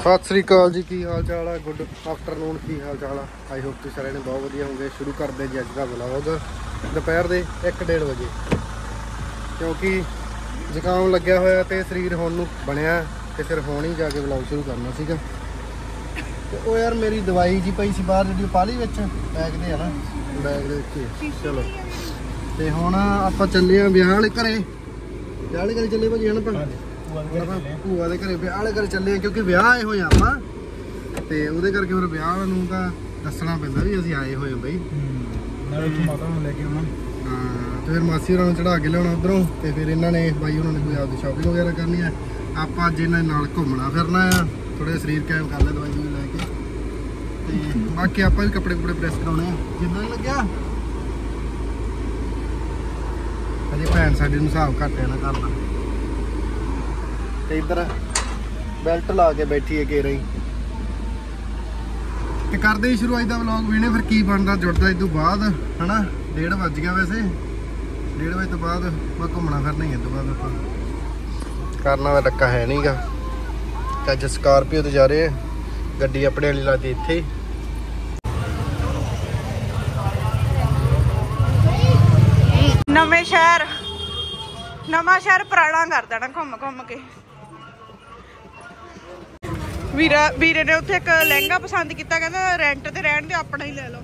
सत श्री अकाल जी, की हाल चाल है। गुड आफ्टरनून, की हाल चाल है। आई होप तुम सारे बहुत वधिया होंगे। शुरू करते जी अज का व्लॉग दोपहर के 1-1:30 बजे, क्योंकि जुकाम लग्या होया तो शरीर होने बनया तो फिर हुण ही जाके व्लॉग शुरू करना सीगा। तो वो यार मेरी दवाई जी पई सी बाहर जी पाली विच बैग दे है ना, बैग दे विच। चलो तो हुण आपां चले विआह वाले घरे, विआह वाले घरे चले भाजी है ना। भूआ के घरे विआह वाले घरे चले क्योंकि विआह आए हुए आपां ते उहदे करके फिर विआह नूं तां दस्सना पैंदा भी असीं आए होए बई। नाले तूं माता नूं लैके आउणा। हाँ तो फिर मासी होरां नूं चढ़ा के लियाउणा उधरों ते फिर इन्हां ने बाई होरां ने कोई आपदी शॉपिंग वगैरह करनी है। आपां अज इन्हां नाल घुम्मना फिरना आ, थोड़े शरीर कायम कर लिया दवाई दवूई लैके ते बाकी आपां भी कपड़े कुपड़े प्रेस कराउणे आ जिद्दां ही लग्गिआ। अजे भैन साडी नूं हिसाब घट है ना करदा ते इधर बेल्ट ला के बैठी है घेरा ही। तो करते ही शुरू अज का व्लॉग वीने फिर की बनता जुड़ता इस तो बाद है ना। 1:30 बज गया वैसे, 1:30 बजे तो बाद मैं घूमना फिरना ही। इस तो बाद आप करना का टक्का है नहीं गा। अज स्कॉर्पियो तो जा रहे हैं, गड्डी अपने वाली लाती इत्थे ही। नवे शहर नवा शहर पुराना कर देना घूम घूम के। वीरे ने उत्थे एक लहंगा पसंद किया, कहंदा रेंट ते रहन दे, अपना ही ले लो।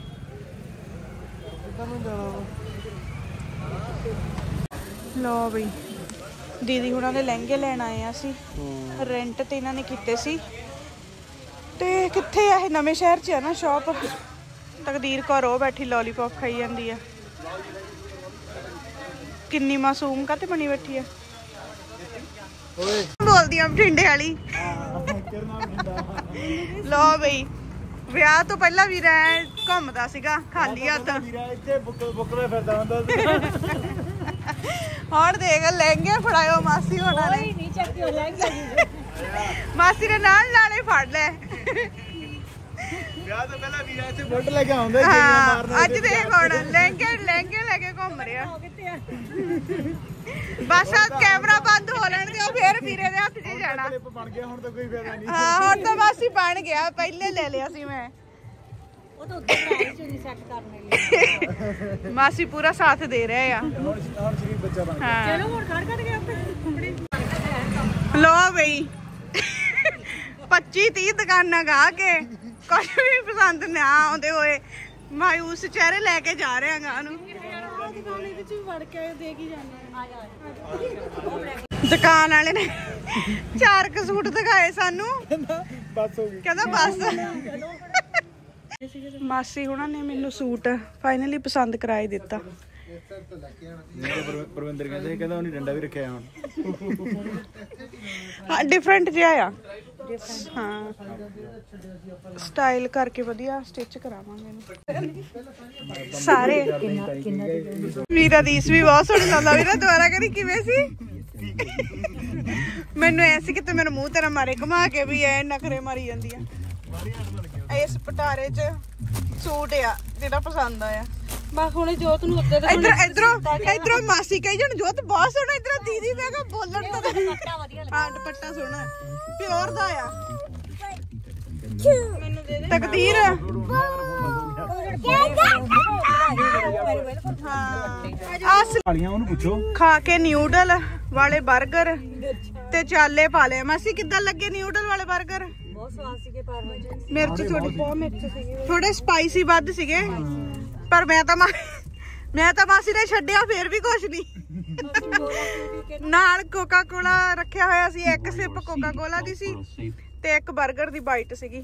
लो बई दीदी हुणां दे लहंगे लैण आए असीं, रेंट ते इन्हां ने कीते सी। ते कित्थे आ नवे शहर च है ना शॉप। तकदीर कौर ओ बैठी लॉलीपॉप खाई जांदी है। किन्नी मासूम काते बनी बैठी है। बोलदी आ बठिंडे वाली। लो बई विआह तो पहला भी घूमदा सीगा खाली हत्थ, हुण देख लहंगे फड़ायो मासी होना ने। मासी ने नाल नाले फड़ ले। विआह तो पहला वीरा इत्थे बुलेट लेके आउंदा मारना। अज देख हुण लहंगे लेके घूम रिहा। बस कैमरा बंद हो लैण दे, फिर वीरे दे हत्थ 'च जाना। बन गया हुण तो कोई फायदा नहीं। हां हुण तो बस ही बन गया, पहले ले लिया सी मैं। ਉਹ ਤਾਂ ਉੱਤੇ ਪ੍ਰਾਈਸ ਨਹੀਂ ਸੈੱਟ ਕਰਨੇ ਲਈ। ਮਾਸੀ ਪੂਰਾ ਸਾਥ ਦੇ ਰਹੇ ਆ। ਹੁਣ ਸ਼ਰੀਰ ਬੱਚਾ ਬਣ ਗਿਆ। ਚਲੋ ਹੁਣ ਖੜ ਕੇ ਉੱਤੇ ਕੱਪੜੇ ਲੋ ਬਈ 25-30 ਦੁਕਾਨਾਂ ਗਾ ਕੇ ਕੁਝ ਵੀ ਪਸੰਦ ਨਾ ਆਉਂਦੇ ਹੋਏ ਮਾਯੂਸ ਚਿਹਰੇ ਲੈ ਕੇ ਜਾ ਰਹੇ ਆ ਗਾਂ ਨੂੰ। ਦੁਕਾਨ ਇਹਦੇ ਚ ਵੜ ਕੇ ਦੇਖ ਹੀ ਜਾਂਦੇ ਆ। ਦੁਕਾਨ ਵਾਲੇ ਨੇ 4 ਸੂਟ ਦਿਖਾਏ ਸਾਨੂੰ, ਬਸ ਹੋ ਗਈ ਕਹਿੰਦਾ ਬਸ। ਮਾਸੀ ਹੁਣਾਂ ਨੇ ਮੈਨੂੰ ਸੂਟ ਫਾਈਨਲੀ ਪਸੰਦ ਕਰਾ ਹੀ ਦਿੱਤਾ। ਪ੍ਰਵਿੰਦਰ ਕਹਿੰਦਾ ਉਹਨੇ ਡੰਡਾ ਵੀ ਰੱਖਿਆ ਹੁਣ। ਹਾਂ ਡਿਫਰੈਂਟ ਜਿਹਾ ਆ। ਹਾਂ ਸਟਾਈਲ ਕਰਕੇ ਵਧੀਆ ਸਟਿਚ ਕਰਾਵਾਂਗੇ ਇਹਨੂੰ ਸਾਰੇ। ਵੀਰਾ ਦੀ ਵੀ ਬਹੁਤ ਸੋਹਣੀ ਲਾਉਂਦਾ। ਵੀਰਾ ਦੁਬਾਰਾ ਕਰੀ ਕਿਵੇਂ ਸੀ? ਮੈਨੂੰ ਐ ਸੀ ਕਿ ਤੂੰ ਮੈਨੂੰ ਮੂੰਹ ਤੇਰਾ ਮਾਰੇ ਘੁਮਾ ਕੇ ਵੀ ਐ ਨਖਰੇ ਮਾਰੀ ਜਾਂਦੀ ਆ। ਇਸ ਪਟਾਰੇ 'ਚ ਸੂਟ ਆ ਜਿਹੜਾ ਪਸੰਦ ਆਇਆ। ਬਸ ਹੁਣ ਜੋਤ ਨੂੰ ਅੱਗੇ ਇਧਰੋਂ ਮਾਸੀ ਕਹੀ ਜਾਣ ਜੋਤ ਬਹੁਤ ਸੋਹਣਾ, ਇਧਰੋਂ ਦੀਦੀ ਮੈਂ ਕਿਹਾ ਬੋਲਣ ਤਾਂ ਹਾਂ ਦੁਪੱਟਾ ਸੋਹਣਾ ਪਿਓਰ ਦਾ ਆ। ਮੈਨੂੰ ਦੇ ਦੇ ਤਕਦੀਰ। ਉਹਨੂੰ ਪੁੱਛੋ ਖਾ ਕੇ ਨਿਊਡਲ ਵਾਲੇ 버ਗਰ ਤੇ ਚਾਲੇ ਪਾ ਲਿਆ। ਮਾਸੀ ਕਿੱਦਾਂ ਲੱਗੇ ਨਿਊਡਲ ਵਾਲੇ 버ਗਰ? ਮਿਰਚ ਥੋੜੇ ਸਪਾਈਸੀ ਵੱਧ ਸੀਗੇ, ਪਰ ਮੈਂ ਤਾਂ ਮਾਸੀ ਨੇ ਛੱਡਿਆ ਫੇਰ ਵੀ ਕੁਛ ਨਹੀਂ। ਨਾਲ ਕੋਕਾ ਕੋਲਾ ਰੱਖਿਆ ਹੋਇਆ ਸੀ, ਇੱਕ ਸਿਪ ਕੋਕਾ ਕੋਲਾ ਦੀ ਸੀ ਤੇ ਇੱਕ 버ਗਰ ਦੀ ਬਾਈਟ ਸੀਗੀ।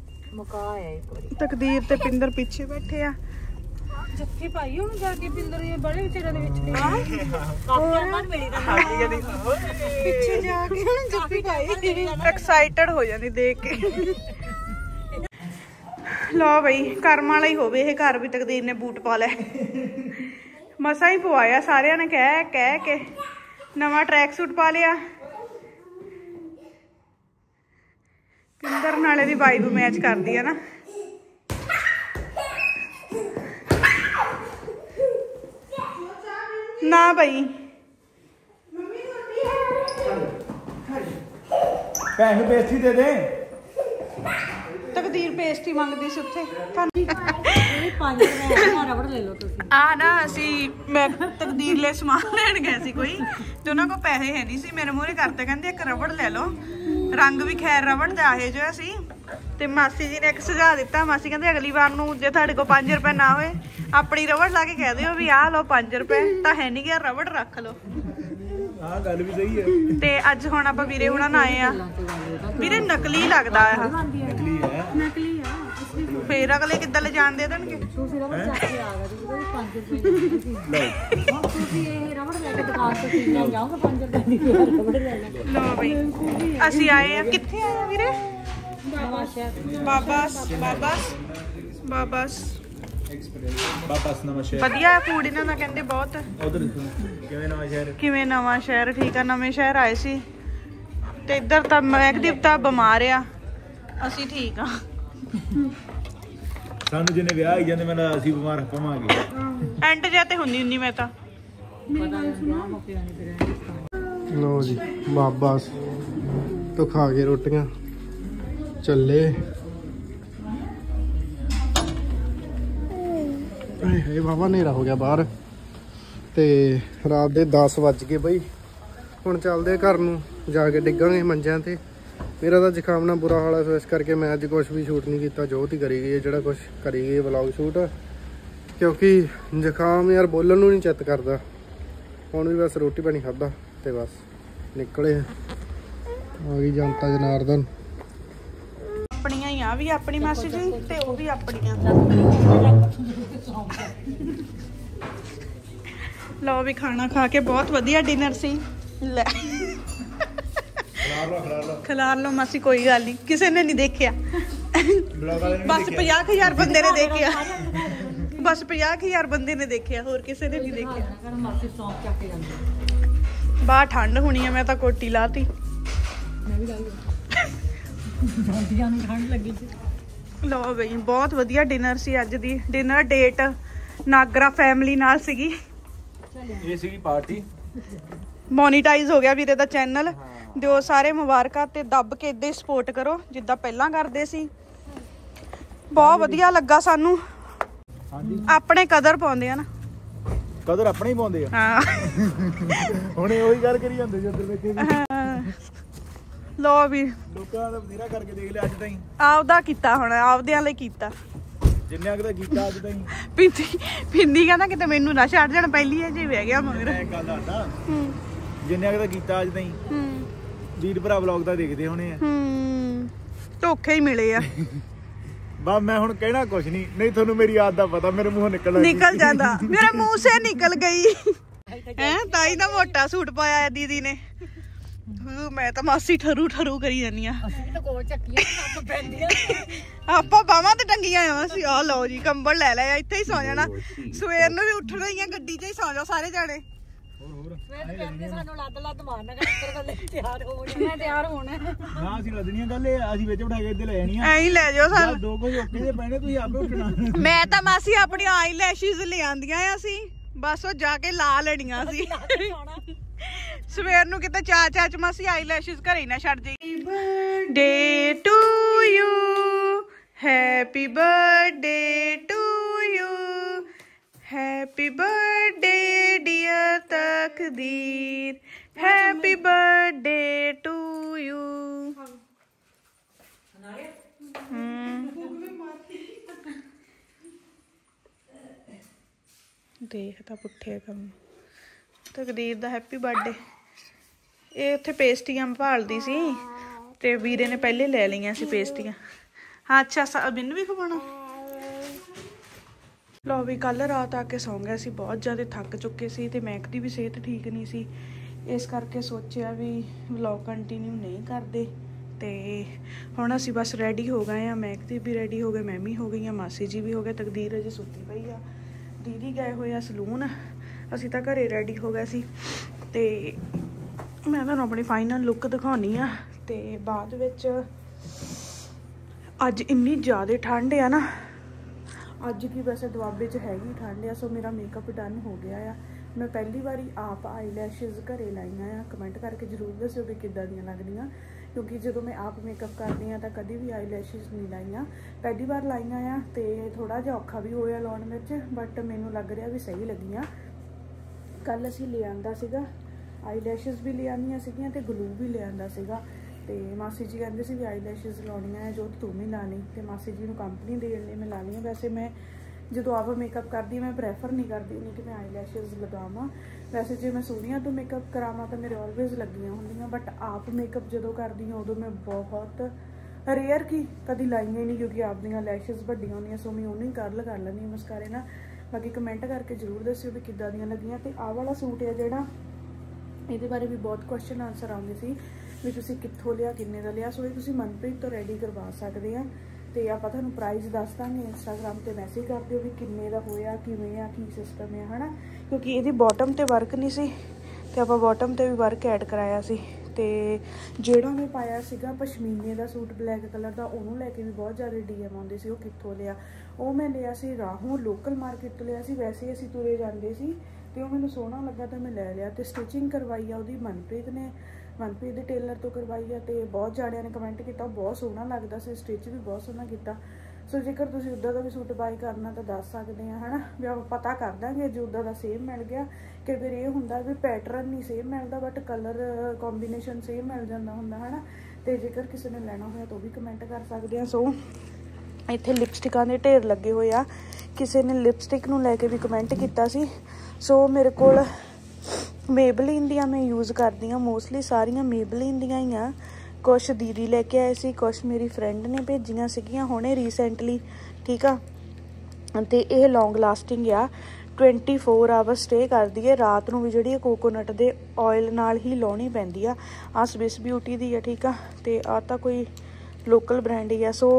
ਤਕਦੀਰ ਤੇ ਪਿੰਦਰ ਪਿੱਛੇ ਬੈਠੇ ਆ। ਜੱਫੀ ਪਾਈ ਉਹਨੂੰ ਜਾ ਕੇ ਪਿੰਦਰ ਇਹ ਬੜੇ ਵਿਚਾਰਿਆਂ ਦੇ ਵਿੱਚ ਪਿੱਛੇ ਜਾ ਕੇ ਹੁਣ ਜੱਫੀ ਪਾਈ। ਐਕਸਾਈਟਡ ਹੋ ਜਾਂਦੀ ਦੇਖ ਕੇ। ਲਓ ਬਈ ਕਰਮ ਵਾਲਾ ਹੀ ਹੋਵੇ ਇਹ ਘਰ ਵੀ। ਤਕਦੀਰ ਨੇ ਬੂਟ ਪਾ ਲਏ, ਮਸਾਂ ਹੀ ਪਵਾਇਆ ਸਾਰਿਆਂ ਨੇ ਕਹਿ ਕੇ। ਨਵਾਂ ਟਰੈਕ ਸੂਟ ਪਾ ਲਿਆ। ਪਿੰਦਰ ਨਾਲੇ ਦੀ ਵਾਈਬ ਮੈਚ ਕਰਦੀ ਆ ਨਾ। ना भाई पैसे बेचती दे दे। ਤਕਦੀਰ ਪੇਸਟੀ ਮੰਗਦੀ ਸੀ ਉੱਥੇ ਰਬੜ ਲੈ ਲਓ ਤੁਸੀਂ। ਆ ਨਾ ਅਸੀਂ ਮੈਂ ਤਕਦੀਰ ਲਈ ਸਮਾਨ ਲੈਣ ਗਏ ਸੀ ਕੋਈ ਤੇ ਉਹਨਾਂ ਕੋਲ ਪੈਸੇ ਹੈ ਨਹੀਂ ਸੀ। ਮੇਰੇ ਮੂਹਰੇ ਕਰਤੇ ਕਹਿੰਦੇ ਇੱਕ ਰਬੜ ਲੈ ਲਓ। ਰੰਗ ਵੀ ਖੈਰ ਰਬੜ ਦਾ ਇਹ ਜਿਹਾ ਸੀ ਤੇ ਮਾਸੀ ਜੀ ਨੇ ਇੱਕ ਸੁਝਾਅ ਦਿੱਤਾ। ਮਾਸੀ ਕਹਿੰਦੇ ਅਗਲੀ ਵਾਰ ਨੂੰ ਜੇ ਤੁਹਾਡੇ ਕੋਲ 5 ਰੁਪਏ ਨਾ ਹੋਏ ਆਪਣੀ ਰਬੜ ਲਾ ਕੇ ਕਹਿ ਦਿਓ ਵੀ ਆਹ ਲਓ 5 ਰੁਪਏ ਤਾਂ ਹੈ ਨਹੀਂ ਗਿਆ ਰਬੜ ਰੱਖ ਲਓ। ਹਾਂ ਗੱਲ ਵੀ ਸਹੀ ਹੈ। ਤੇ ਅੱਜ ਹੁਣ ਆਪਾਂ ਵੀਰੇ ਹੁਣਾਂ ਨਾਲ ਆਏ ਆ। ਵੀਰੇ ਨਕਲੀ ਲੱਗਦਾ ਆ। ਨਕਲੀ ਹੈ। ਨਕਲੀ ਆ ਫੇਰ ਅਗਲੇ ਕਿੱਦਾਂ ਲੈ ਜਾਣ ਦੇ ਦੇਣਗੇ। ਤੁਸੀਂ ਰਬੜ ਚੱਕ ਕੇ ਆ ਗਏ ਤੁਸੀਂ 5 ਰੁਪਏ ਦੀ ਹੁਣ ਤੁਸੀਂ ਇਹ ਰਬੜ ਲੈ ਕੇ ਦੁਕਾਨ ਤੋਂ ਚੀਜ਼ ਲੈ ਜਾਓਗੇ 5 ਰੁਪਏ ਦੀ ਰਬੜ ਲੈ ਲੈ। ਲੋ ਬਈ ਅਸੀਂ ਆਏ ਆ। ਕਿੱਥੇ ਆਏ ਆ ਵੀਰੇ? ਬਾਬਾਸ ਨਵਾਂ ਸ਼ਹਿਰ। ਵਧੀਆ ਫੂਡ ਇਹਨਾਂ ਦਾ ਕਹਿੰਦੇ ਬਹੁਤ। ਉਧਰ ਕਿਵੇਂ ਨਵਾਂ ਸ਼ਹਿਰ? ਠੀਕ ਆ ਨਵੇਂ ਸ਼ਹਿਰ ਆਏ ਸੀ ਤੇ ਇੱਧਰ ਤਾਂ ਮਹਿਕਦੀਪ ਤਾਂ ਬਿਮਾਰ ਆ। ਅਸੀਂ ਠੀਕ ਆ। ਸਾਨੂੰ ਜਿਹਨੇ ਵਿਆਹ ਹੀ ਜਾਂਦੇ ਮੈਨੂੰ ਅਸੀਂ ਬਿਮਾਰ ਪਵਾਂਗੇ। ਐਂਡ ਜੇ ਤੇ ਹੁੰਦੀ ਮੈਂ ਤਾਂ। ਲੋ ਜੀ ਬਾਬਾਸ ਤੋਂ ਖਾ ਕੇ ਰੋਟੀਆਂ ਚੱਲੇ। ਇਹ ਬਾਬਾ ਹਨੇਰਾ ਹੋ ਗਿਆ ਬਾਹਰ ਤੇ ਰਾਤ ਦੇ 10 ਵੱਜ ਗਏ ਬਈ। ਹੁਣ ਚੱਲਦੇ ਘਰ ਨੂੰ ਜਾ ਕੇ ਡਿੱਗਾਂਗੇ ਮੰਜਿਆਂ ਤੇ। ਮੇਰਾ ਤਾਂ ਜ਼ੁਕਾਮ ਨਾਲ ਬੁਰਾ ਹਾਲ ਹੈ ਸੋ ਇਸ ਕਰਕੇ ਮੈਂ ਅੱਜ ਕੁਝ ਵੀ ਸ਼ੂਟ ਨਹੀਂ ਕੀਤਾ। ਜੋਤ ਹੀ ਕਰੀ ਗਈ ਹੈ ਜਿਹੜਾ ਕੁਝ ਕਰੀ ਗਈ ਵਲੌਗ ਸ਼ੂਟ ਕਿਉਂਕਿ ਜ਼ੁਕਾਮ ਯਾਰ ਬੋਲਣ ਨੂੰ ਨਹੀਂ ਚਿੱਤ ਕਰਦਾ। ਹੁਣ ਵੀ ਬਸ ਰੋਟੀ ਪਾਣੀ ਖਾਧਾ ਤੇ ਬਸ ਨਿਕਲੇ ਆ ਗਈ ਜਨਤਾ ਜਨਾਰਦਨ। ਆਪਣੀਆਂ ਹੀ ਆ ਵੀ ਆਪਣੀ ਮਾਸੀ ਜੀ ਤੇ ਉਹ ਵੀ ਆਪਣੀਆਂ। ਲਓ ਵੀ ਖਾਣਾ ਖਾ ਕੇ ਬਹੁਤ ਵਧੀਆ ਡਿਨਰ ਸੀ। ਲੈ ਖਿਲਾਰ ਲਓ ਮਾਸੀ ਕੋਈ ਗੱਲ ਨਹੀਂ ਕਿਸੇ ਨੇ ਨਹੀਂ ਦੇਖਿਆ। ਬਸ 50,000 ਬੰਦੇ ਨੇ ਦੇਖਿਆ। ਬਸ 50,000 ਬੰਦੇ ਨੇ ਦੇਖਿਆ ਹੋਰ ਕਿਸੇ ਨੇ ਨਹੀਂ ਦੇਖਿਆ। ਬਾਹਰ ਠੰਡ ਹੋਣੀ ਆ। ਮੈਂ ਤਾਂ ਕੋਟੀ ਲਾਤੀ। ਲਓ ਬਈ ਬਹੁਤ ਵਧੀਆ ਡਿਨਰ ਸੀ। ਅੱਜ ਦੀ ਡਿਨਰ ਡੇਟ ਨਾਗਰਾ ਫੈਮਿਲੀ ਨਾਲ ਸੀਗੀ। ਇਹ ਸੀਗੀ ਪਾਰਟੀ। ਮੋਨੀਟਾਈਜ਼ ਹੋ ਗਿਆ ਵੀਰੇ ਦਾ ਚੈਨਲ। ਦਿਓ ਸਾਰੇ ਮੁਬਾਰਕਾਂ ਤੇ ਦੱਬ ਕੇ ਇਦਾਂ ਹੀ ਸਪੋਰਟ ਕਰੋ ਜਿੱਦਾਂ ਪਹਿਲਾਂ ਕਰਦੇ ਸੀ। ਬਹੁਤ ਵਧੀਆ ਲੱਗਾ ਸਾਨੂੰ। ਆਪਣੇ ਕਦਰ ਪਾਉਂਦੇ ਆ ਨਾ। ਕਦਰ ਆਪਣੇ ਹੀ ਪਾਉਂਦੇ ਆ। ਹਾਂ ਹੁਣੇ ਉਹੀ ਗੱਲ ਕਰੀ ਜਾਂਦੇ ਜਦੋਂ ਵੇਖੇ ਲੋ ਵੀ ਲੋਕਾਂ ਦਾ ਬਥੇਰਾ ਕਰਕੇ ਦੇਖ ਲਿਆ ਅੱਜ ਤਾਈਂ। ਆਪਦਾ ਕੀਤਾ ਹੁਣ ਆਪਦਿਆਂ ਲਈ ਕੀਤਾ ਜਿੰਨਾ ਕਿ ਕੀਤਾ ਅੱਜ ਤਾਈਂ। ਪਿੰਦੀ ਕਹਿੰਦਾ ਕਿਤੇ ਮੈਨੂੰ ਨਾ ਛੱਡ ਜਾਣ ਪਹਿਲੀ ਹੈ ਜੀ ਬਹਿ ਗਿਆ ਮਗਰ। ਮੈਂ ਗੱਲ ਦੱਸਦਾ ਜਿੰਨਾ ਕਿ ਕੀਤਾ ਅੱਜ ਤਾਈਂ ਵੀਰ ਭਰਾ ਵਲੌਗ ਤਾਂ ਦੇਖਦੇ ਹੋਣੇ ਆ। ਧੋਖੇ ਹੀ ਮਿਲੇ ਆ। ਬਸ ਮੈਂ ਹੁਣ ਕਹਿਣਾ ਕੁਛ ਨਹੀਂ ਤੁਹਾਨੂੰ ਮੇਰੀ ਆਦਤ ਦਾ ਪਤਾ ਮੇਰੇ ਮੂੰਹੋਂ ਨਿਕਲ ਜਾਂਦਾ। ਮੇਰੇ ਮੂੰਹ ਸੇ ਨਿਕਲ ਗਈ ਹੈ। ਤਾਈ ਦਾ ਮੋਟਾ ਸੂਟ ਪਾਇਆ ਦੀਦੀ ਨੇ। ਮੈਂ ਤਾਂ ਮਾਸੀ ਠਰੂ ਕਰੀ ਜਾਂਦੀ ਆ। ਆਪਾਂ ਬਾਹਾਂ ਤੇ ਟੰਗੀਆਂ ਆ। ਅਸੀਂ ਆ ਲਓ ਜੀ ਕੰਬਲ ਲੈ ਲਿਆ ਇੱਥੇ ਹੀ ਸੌ ਜਾਣਾ। ਸਵੇਰ ਨੂੰ ਵੀ ਉੱਠਣਾ ਹੀ ਆ ਗੱਡੀ 'ਚ ਹੀ ਸੌ ਜਾਓ ਸਾਰੇ ਜਾਣੇ। ਅਸੀਂ ਲੱਦਣੀਆਂ ਗੱਲ ਇਹ ਅਸੀਂ ਵਿੱਚ ਬਿਠਾ ਕੇ ਇੱਥੇ ਲੈ ਜਾਣੀਆਂ। ਐਂ ਹੀ ਲੈ ਜਾਓ ਸਾਨੂੰ। ਦੋ ਕੁਝ ਓਕੇ ਦੇ ਪੈਣੇ ਤੁਸੀਂ ਆਪੇ ਉੱਠਣਾ। ਮੈਂ ਤਾਂ ਮਾਸੀ ਆਪਣੀ ਆਈ ਲੈਸ਼ਿਸ ਲਿਆਂਦੀਆਂ ਆ ਸੀ ਬਸ ਉਹ ਜਾ ਕੇ ਲਾ ਲੈਣੀਆਂ ਸੀ। ਸਵੇਰ ਨੂੰ ਕਿਤੇ ਚਾਚਾ ਚ ਮਾਸੀ ਆਈ ਲੈਸ਼ਿਸ ਘਰੇ ਨਾ ਛੱਡ ਜਾਈ। Birthday to you happy birthday to you happy birthday dear Takdir happy birthday to you. ਦੇਖ ਤਾਂ ਪੁੱਠੇ ਕੰਮ। ਤਕਦੀਰ ਦਾ ਹੈਪੀ ਬਰਥਡੇ। ਇਹ ਉੱਥੇ ਪੇਸਟੀਆਂ ਭਾਲਦੀ ਸੀ ਤੇ ਵੀਰੇ ਨੇ ਪਹਿਲੇ ਲੈ ਲਈਆਂ ਸੀ ਪੇਸਟੀਆਂ। ਹਾਂ ਅੱਛਾ ਮੈਨੂੰ ਵੀ ਖਵਾਉਣਾ। ਲਓ ਵੀ ਕੱਲ ਰਾਤ ਆ ਕੇ ਸੌਂ ਗਿਆ ਸੀ। ਬਹੁਤ ਜ਼ਿਆਦਾ ਥੱਕ ਚੁੱਕੇ ਸੀ ਤੇ ਮੈਕ ਦੀ ਵੀ ਸਿਹਤ ਠੀਕ ਨਹੀਂ ਸੀ। ਇਸ ਕਰਕੇ ਸੋਚਿਆ ਵੀ ਵਲੌਗ ਕੰਟੀਨਿਊ ਨਹੀਂ ਕਰਦੇ। ਤੇ ਹੁਣ ਅਸੀਂ ਬਸ ਰੈਡੀ ਹੋ ਗਏ ਆ। ਮੈਕ ਦੀ ਵੀ ਰੈਡੀ ਹੋ ਗਏ, ਮੈਂ ਵੀ ਹੋ ਗਈ ਆ, ਮਾਸੀ ਜੀ ਵੀ ਹੋ ਗਏ। ਤਕਦੀਰ ਅਜੇ ਸੁੱਤੀ ਪਈ ਆ। ਦੀਦੀ ਗਏ ਹੋਏ ਆ ਸਲੂਨ। ਅਸੀਂ ਤਾਂ ਘਰੇ ਰੈਡੀ ਹੋ ਗਏ ਸੀ ਤੇ ਮੈਂ ਤੁਹਾਨੂੰ ਆਪਣੀ ਫਾਈਨਲ ਲੁੱਕ ਦਿਖਾਉਣੀ ਆ। ਤੇ ਬਾਅਦ ਵਿੱਚ ਅੱਜ ਇੰਨੀ ਜ਼ਿਆਦਾ ਠੰਡ ਆ ਨਾ। ਅੱਜ ਕੀ ਵੈਸੇ ਦੁਆਬੇ 'ਚ ਹੈਗੀ ਠੰਡ ਆ। ਸੋ ਮੇਰਾ ਮੇਕਅਪ ਡਨ ਹੋ ਗਿਆ ਆ। मैं पहली बारी आप आईलैशेस घरे लाइया आ। कमेंट करके जरूर दस्यो भी किद्दां दियां लगदियां, क्योंकि जो मैं आप मेकअप करदी हाँ तो कभी भी आईलैशेस नहीं लाइया, पहली बार लाइया आ। तो थोड़ा जिहा औखा भी होया लाउण विच, बट मैनूं लग रहा भी सही लगियां। कल असीं ले आंदा सीगा आईलैशेस भी ले आंदियां सीगियां ते ग्लू भी ले आंदा सीगा। ते मासी जी कहते सी भी आईलैशेस लाउणियां है, जो तू भी ला ली। तो मासी जी नूं कंपनी देण लई मैं ला ली। वैसे मैं जो आप मेकअप करती मैं प्रैफर नहीं करती नहीं कि मैं आईलैशेस लगावां। वैसे जो मैं सोहणियां तो मेकअप करावां तो मेरे ऑलवेज लगियां होंदियां, बट आप मेकअप जो करदी हाँ उदों मैं बहुत रेयर की कभी लाइया ही नहीं, क्योंकि आप दियां लैशेस वड्डियां होंदियां, सो मैं उन्हें कर्ल कर लैंदी मस्कारे ना। बाकी कमेंट करके जरूर दस्सिओ भी किद्दां दियां लगियां। ते आह वाला सूट है जिहड़ा, इहदे बारे भी बहुत क्वेश्चन आंसर आउंदे सी भी तुसीं कित्थों लिया, किन्ने दा लिया। सो ये तुसीं मनप्रीत तो रेडी करवा सकदे आ। तो आप तुहानूं प्राइस दस देंगे, इंस्टाग्राम पर मैसेज कर दिओ भी किन्ने दा होया, किवें आ, की सिस्टम है, है ना। क्योंकि ये बॉटम ते वर्क नहीं सी, ते आपां बॉटम ते भी वर्क ऐड कराया सी। ते जिहड़ा मैं पाया सीगा पशमीने का सूट ब्लैक कलर का, उन्होंने लैके भी बहुत ज़्यादा DM आउंदे सी, वो कित्थों लिया। वो मैं लिया सी राहों लोकल मार्केट तो लिया सी। वैसे असीं तुरे जांदे सी ते मैनूं सोहना लगा तो मैं लै लिया। तो स्टिचिंग करवाई आ उहदी मनप्रीत दे टेलर तो करवाई है। तो बहुत जाणियां ने कमेंट किया बहुत सोहना लगदा सी, स्टिच भी बहुत सोहना किया। सो जेकर तुसीं उदा दा भी सूट बाय करना तो दस सकदे आ, है ना। भी आप पता कर देंगे जो उदा दा सेम मिल गया। कई बार ये हुंदा भी पैटर्न नहीं सेम मिलता, बट कलर कॉम्बीनेशन सेम मिल जाता हुंदा, है ना। तो जेकर किसी ने लेना होया तो भी कमेंट कर सकते हैं। सो इत्थे लिपस्टिकां दे ढेर लगे हुए आ, किसी ने लिपस्टिक नूं लैके भी कमेंट किया सी। सो मेरे कोल मेबलिन दियां मैं यूज़ करदी हाँ, मोस्टली सारियां मेबलिन दियां ही आ। कुछ दीदी लैके आए सी, कुछ मेरी फ्रेंड ने भेजियां सीगियां हुणे रिसेंटली, ठीक आ। तो यह लॉन्ग लास्टिंग आ, 24 आवर स्टे करदी है। रात नूं भी जिहड़ी कोकोनट दे ऑयल नाल ही लाउणी पैंदी आ। स्विस ब्यूटी दी है, ठीक आ। ते आ तां कोई लोकल ब्रांड ही आ। सो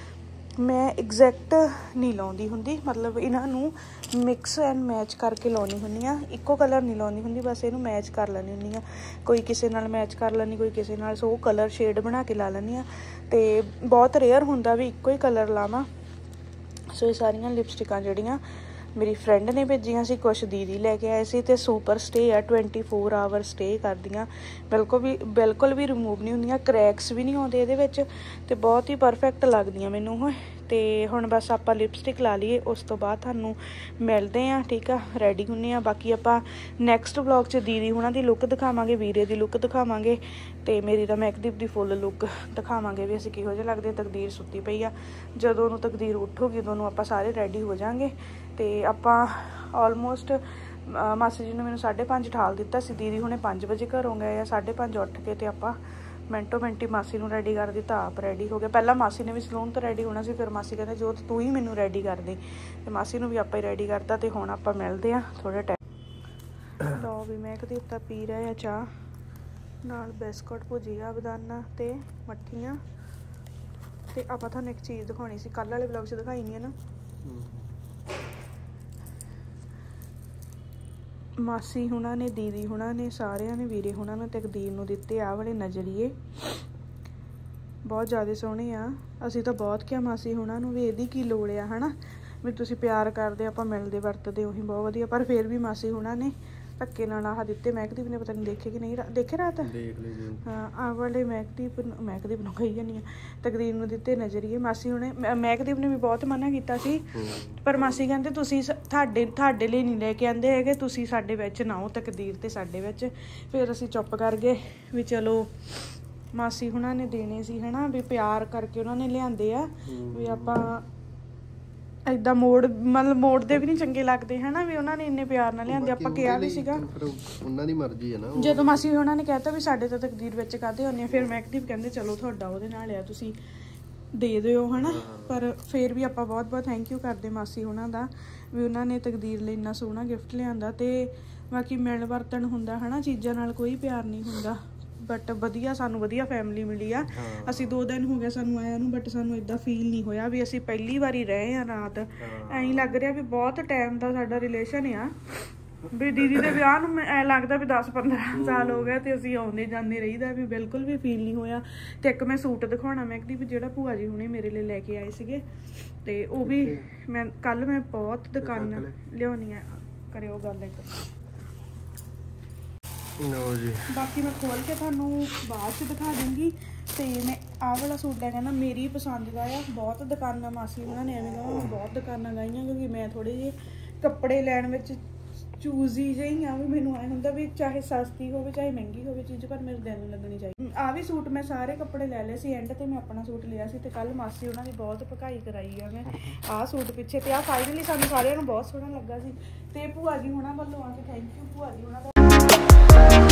मैं एग्जैक्ट नहीं लाउंदी हुंदी, मतलब इन्हां नूं मिक्स एंड मैच करके लाउणी हुंदी आ। इक्को कलर नहीं लाउंदी हुंदी, बस इहनूं मैच कर लैंदी हुंदी आ। कोई किसी नाल मैच कर लैंदी, कोई किसी नाल। सो कलर शेड बना के ला लैंदी आ। ते बहुत रेयर हुंदा भी इक्को ही कलर लावां। सो ये सारियां लिपस्टिकां जिहड़ियां मेरी फ्रेंड ने भेजियां सी, कुछ दीदी लैके आए सी। ते सुपर स्टे है, 24 आवर स्टे करदियां, बिल्कुल भी रिमूव नहीं हुंदियां, क्रैक्स भी नहीं आउंदे इहदे विच, ते बहुत ही परफेक्ट लगदियां मैनूं। तो हुण बस आपां लिपस्टिक ला लीए, उस तो बाद तुहानूं मिलदे आ, ठीक आ। रेडी हुंदे आ। बाकी आपां नैक्सट व्लॉग च दीदी हुणां दी लुक दिखावांगे, वीरे दी लुक दिखावांगे, ते मेरी तां मैकदीप दी फुल लुक दिखावांगे भी असीं किहो जिहे लगदे। तकदीर सुत्ती पई आ, जदों नूं तकदीर उठूगी उदों नूं आपां सारे रेडी हो जांगे। तो आपां ऑलमोस्ट मासी जी ने मैनूं 5:30 उठाल दित्ता सी, दीदी हुणे 5 बजे घरों गए आ। 5:30 उठ के ते आपां मिंटो मिंटी मासी नूं रेडी कर दिता, आप रेडी हो गए। पहला मासी ने भी सलून तो रेडी होना सी, फिर मासी कहते जो तू ही मैनूं रेडी कर दे, ते मासी नूं भी आपां ही रेडी करता। तो हुण आपां मिलदे आ थोड़े टाइम। लो भी महकदीप तां पी रहे आ चाह नाल बिस्कुट, भुजिया, बदाना ते मट्ठियां। ते आपां तुहानूं एक चीज़ दिखाउणी सी, कल वाले ब्लॉग च दिखाई नहीं है ना। मासी हुणां ने, दीदी हुणां ने, सारिਆਂ ने, वीरे हुणां ने तकदीर नूं दित्ते आ वाले नज़रीए, बहुत ज़्यादा सोहणे आ। असीं तां बहुत किहा मासी हुणां नूं भी इहदी की लोड़ आ, है ना, भी तुसीं प्यार करदे, आपां मिलदे वरतदे उही बहुत वधिया। पर फिर भी मासी हुणां ने धक्के नाल आह दित्ते। महकदीप ने पता नहीं देखे कि नहीं, देखे रात हाँ आह वाले महकदीप नूं कही जानी आ, तकदीर नूं दित्ते नज़रीए। मासी हुणे महकदीप ने भी बहुत मना कीता सी, पर मासी कहंदे तुसीं ਤੁਹਾਡੇ ਲਈ नहीं लैके आंदे हैगे, तुसीं साडे विच ना आओ, तकदीर ते साडे विच। फिर असीं चुप कर गए भी चलो मासी हुणां ने देने सी, है ना, भी प्यार करके उन्होंने लिआंदे आ, भी आपां इदां मतलब मोड़ਦੇ भी नहीं चंगे लगते, है ना, भी उन्होंने इन्ने प्यार नाल लिआंदे, आपां किहा भी सीगा उन्हां दी मर्जी है ना। ਜਦੋਂ ਮਾਸੀ ਉਹਨਾਂ ਨੇ ਕਹਿਤਾ ਵੀ ਸਾਡੇ ਤਾਂ ਤਕਦੀਰ ਵਿੱਚ ਕਾਹਦੇ ਹੁੰਦੇ ਆ, ਫਿਰ ਮਹਿਕਦੀਪ ਕਹਿੰਦੇ ਚਲੋ ਤੁਹਾਡਾ ਉਹਦੇ ਨਾਲ ਆ, ਤੁਸੀਂ ਦੇ ਦਿਓ, ਹੈ ਨਾ। ਪਰ ਫਿਰ ਵੀ ਆਪਾਂ ਬਹੁਤ ਬਹੁਤ ਥੈਂਕ ਯੂ ਕਰਦੇ ਮਾਸੀ ਉਹਨਾਂ ਦਾ, ਵੀ ਉਹਨਾਂ ਨੇ ਤਕਦੀਰ ਲਈ ਇੰਨਾ ਸੋਹਣਾ ਗਿਫਟ ਲਿਆਂਦਾ। ਤੇ ਬਾਕੀ ਮਿਲਣ ਵਰਤਣ ਹੁੰਦਾ, ਹੈ ਨਾ, ਚੀਜ਼ਾਂ ਨਾਲ ਕੋਈ ਪਿਆਰ ਨਹੀਂ ਹੁੰਦਾ, बट वधिया सानू वधिया फैमिली मिली आ। असीं 2 दिन हो गए सानू आया नूं, बट सानू इदां फील नहीं होया भी असीं पहली वारी रहे आ रात। ऐं लग रहा भी बहुत टाइम दा साडा रिलेशन आ, भी दीदी दे विआह नूं ऐ लगदा भी 10-15 साल हो गए ते असीं आउंदे जांदे रहीदा, भी बिल्कुल भी फील नहीं होया। ते एक मैं सूट दिखाउणा मैकदी भी जिहड़ा भूआ जी हुणे मेरे लिए लैके आए सीगे, ते ओह भी मैं कल मैं बहुत दुकानां लिआउणी आ, करिओ गल एक ਲਓ ਜੀ ਬਾਕੀ ਮੈਂ ਖੋਲ ਕੇ ਤੁਹਾਨੂੰ ਬਾਅਦ ਚ ਦਿਖਾ ਦੂੰਗੀ। ਤੇ ਮੈਂ ਆਹ ਵਾਲਾ ਸੂਟ ਹੈਗਾ ਨਾ ਮੇਰੀ ਪਸੰਦ ਦਾ ਆ। ਬਹੁਤ ਦੁਕਾਨਾਂ ਮਾਸੀ ਉਹਨਾਂ ਨੇ ਐਵੇਂ ਕਹਾਂ ਬਹੁਤ ਦੁਕਾਨਾਂ ਗਾਈਆਂ, ਕਿਉਂਕਿ ਮੈਂ ਥੋੜੇ ਜਿਹੇ ਕੱਪੜੇ ਲੈਣ ਵਿੱਚ ਚੂਜ਼ੀ ਜਿਹੀ ਆ। ਵੀ ਮੈਨੂੰ ਐ ਹੁੰਦਾ ਵੀ ਚਾਹੇ ਸਸਤੀ ਹੋਵੇ ਚਾਹੇ ਮਹਿੰਗੀ ਹੋਵੇ ਚੀਜ਼, ਪਰ ਮੇਰੇ ਦਿਲ ਨੂੰ ਲੱਗਣੀ ਚਾਹੀਦੀ। ਆਹ ਵੀ ਸੂਟ ਮੈਂ ਸਾਰੇ ਕੱਪੜੇ ਲੈ ਲਏ ਸੀ ਐਂਡ ਤੇ ਮੈਂ ਆਪਣਾ ਸੂਟ ਲਿਆ ਸੀ। ਤੇ ਕੱਲ ਮਾਸੀ ਉਹਨਾਂ ਦੀ ਬਹੁਤ ਭਕਾਈ ਕਰਾਈ ਆ ਮੈਂ ਆਹ ਸੂਟ ਪਿੱਛੇ। ਤੇ ਆਹ ਫਾਈਨਲੀ ਸਾਨੂੰ ਸਾਰਿਆਂ ਨੂੰ ਬਹੁਤ ਸੋਹਣਾ ਲੱਗਾ ਸੀ। ਤੇ ਭੂਆ ਜੀ ਹੋਣਾ ਵੱਲੋਂ ਆ ਕੇ ਥੈਂਕ ਯੂ ਭੂਆ ਜੀ ਹੋਣਾ ਦਾ।